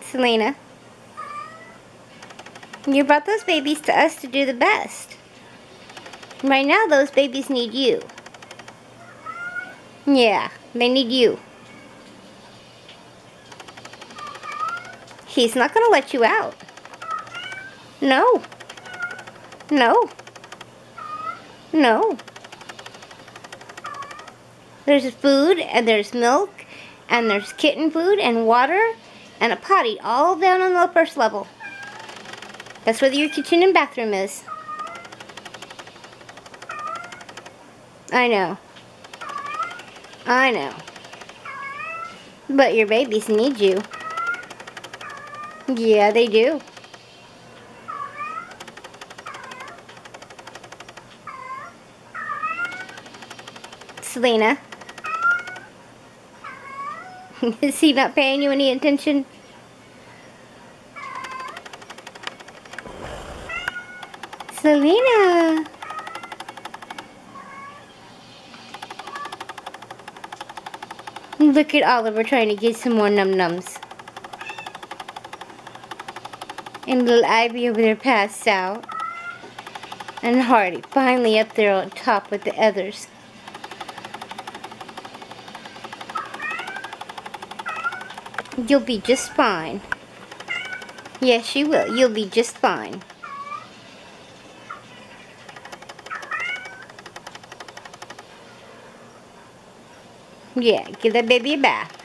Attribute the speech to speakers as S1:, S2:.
S1: Selena, you brought those babies to us to do the best. Right now, those babies need you. Yeah, they need you. He's not gonna let you out. No. No. No. There's food, and there's milk, and there's kitten food, and water, and a potty all down on the first level. That's where your kitchen and bathroom is. I know. I know. But your babies need you. Yeah, they do. Selena. Is he not paying you any attention? Selena. Look at Oliver trying to get some more num-nums. And little Ivy over there passed out. And Hardy finally up there on top with the others. You'll be just fine. Yes, you will. You'll be just fine. Yeah, give that baby a bath.